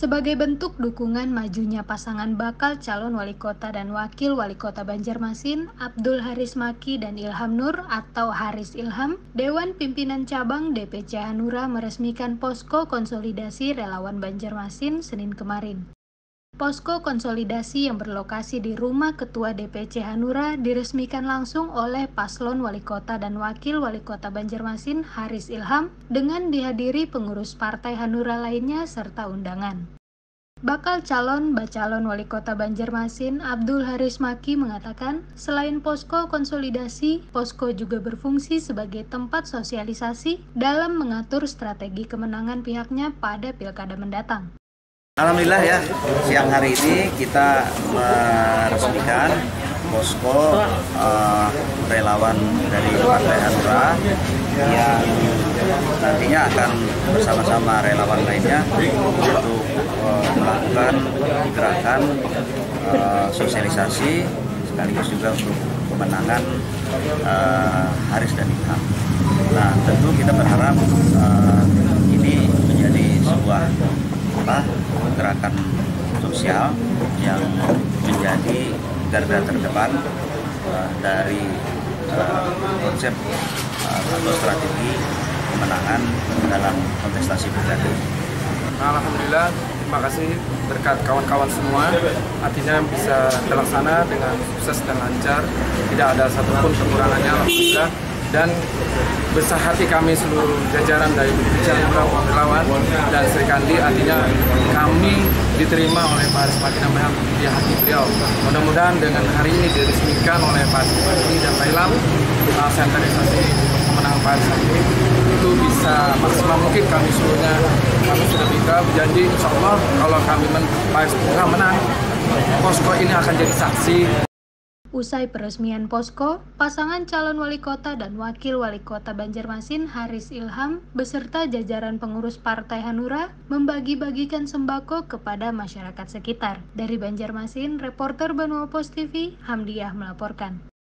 Sebagai bentuk dukungan majunya pasangan bakal calon wali kota dan wakil wali kota Banjarmasin, Abdul Haris Maki dan Ilham Nur atau Haris Ilham, Dewan Pimpinan Cabang DPC Hanura meresmikan posko konsolidasi relawan Banjarmasin Senin kemarin. Posko konsolidasi yang berlokasi di rumah Ketua DPC Hanura diresmikan langsung oleh Paslon Wali Kota dan Wakil Wali Kota Banjarmasin Haris Ilham dengan dihadiri pengurus partai Hanura lainnya serta undangan. Bakal calon wali kota Banjarmasin Abdul Haris Maki mengatakan, selain posko konsolidasi, posko juga berfungsi sebagai tempat sosialisasi dalam mengatur strategi kemenangan pihaknya pada pilkada mendatang. Alhamdulillah ya, siang hari ini kita meresmikan posko relawan dari Partai Hanura yang nantinya akan bersama-sama relawan lainnya untuk melakukan gerakan sosialisasi sekaligus juga untuk kemenangan Haris dan Ilham. Nah, tentu kita berharap ini menjadi sebuah gerakan sosial yang menjadi garda terdepan dari konsep atau strategi kemenangan dalam kontestasi pilkada. Alhamdulillah, terima kasih berkat kawan-kawan semua, artinya bisa terlaksana dengan sukses dan lancar, tidak ada satupun kekurangannya, alhamdulillah. Dan besar hati kami seluruh jajaran dari Hanura relawan dan Sri Kandi, artinya kami diterima oleh Pak Haris Maki dan di hati beliau. Mudah-mudahan dengan hari ini diresmikan oleh Pak Haris Maki dan Ilham, sentralisasi kemenangan Pak Haris Maki itu bisa maksimal mungkin kami seluruhnya. Kami sudah bisa berjanji insya Allah kalau kami Pak Haris menang, posko ini akan jadi saksi. Usai peresmian posko, pasangan calon wali kota dan wakil wali kota Banjarmasin Haris Ilham beserta jajaran pengurus Partai Hanura membagi-bagikan sembako kepada masyarakat sekitar. Dari Banjarmasin, reporter Banua Pos TV, Hamdiah melaporkan.